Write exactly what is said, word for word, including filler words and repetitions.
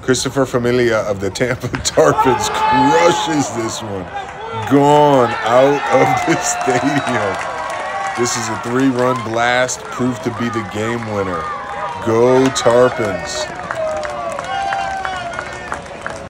Christopher Familia of the Tampa Tarpons crushes this one. Gone out of the stadium. This is a three-run blast, proved to be the game winner. Go Tarpons.